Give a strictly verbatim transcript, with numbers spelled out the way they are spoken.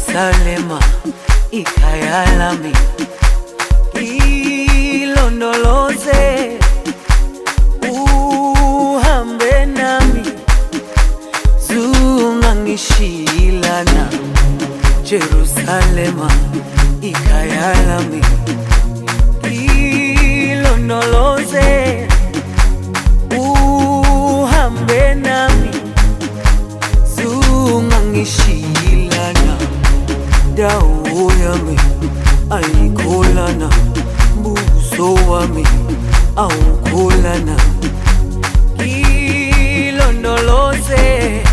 Jerusalema ikhaya lami, ilondoloze uhambe nami, zungangishilana. Jerusalema ikhaya lami, ilondoloze uhambe nami, zungangishilana. Dawo yami ayikholana, buso wami awukholana, ilondoloze